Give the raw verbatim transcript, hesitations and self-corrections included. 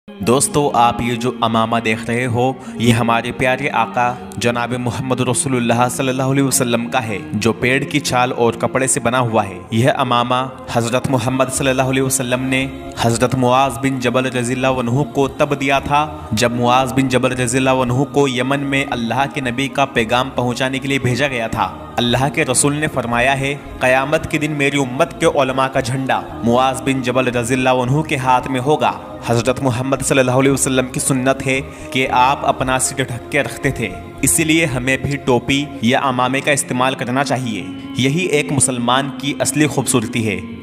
दोस्तों, आप ये जो अमामा देख रहे हो, ये हमारे प्यारे आका जनाब मोहम्मद रसूलुल्लाह सल्लल्लाहु अलैहि वसल्लम का है, जो पेड़ की छाल और कपड़े से बना हुआ है। यह अमामा हज़रत मोहम्मद सल्लल्लाहु अलैहि वसल्लम ने हज़रत मुआज़ बिन जबल रज़ियल्लाहु अन्हु को तब दिया था जब मुआज़ बिन जबल रज़ियल्लाहु अन्हु को यमन में अल्लाह के नबी का पैगाम पहुँचाने के लिए भेजा गया था। अल्लाह के रसूल ने फरमाया है, क़यामत के दिन मेरी उम्मत के उलमा का झंडा मुआज़ बिन जबल रज़ियल्लाहु अन्हु के हाथ में होगा। हज़रत मोहम्मद सल्लल्लाहु अलैहि वसल्लम की सुन्नत है कि आप अपना सिर ढक के रखते थे, इसीलिए हमें भी टोपी या अमामे का इस्तेमाल करना चाहिए। यही एक मुसलमान की असली खूबसूरती है।